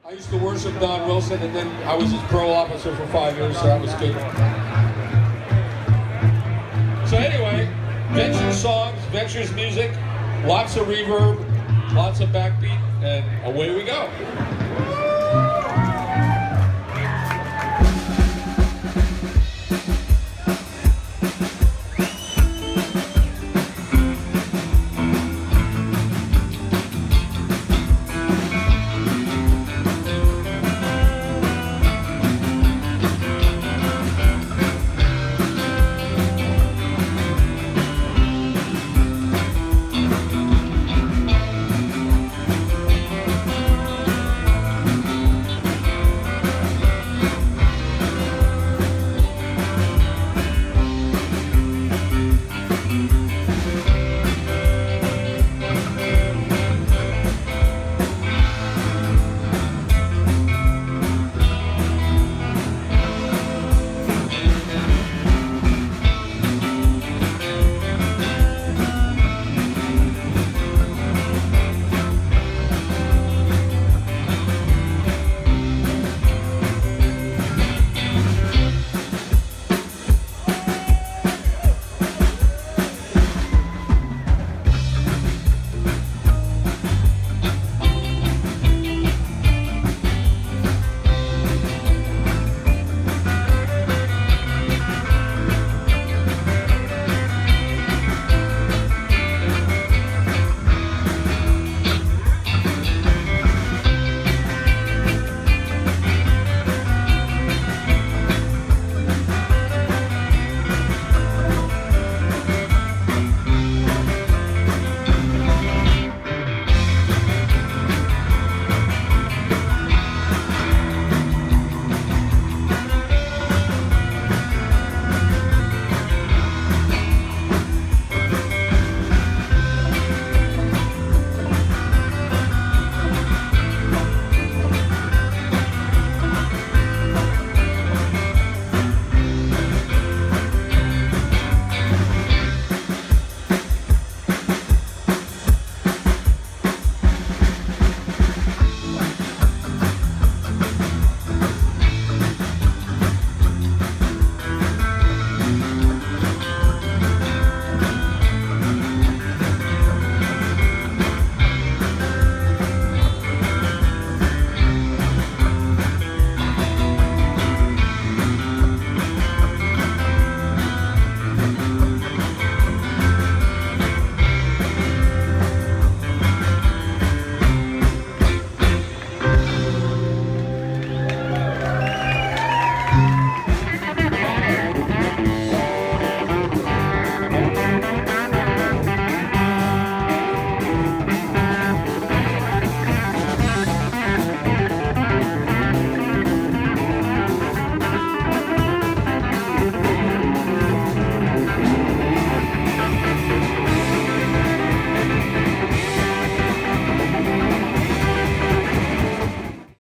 I used to worship Don Wilson, and then I was his parole officer for 5 years, so that was good. So anyway, Venture songs, Venture's music, lots of reverb, lots of backbeat, and away we go.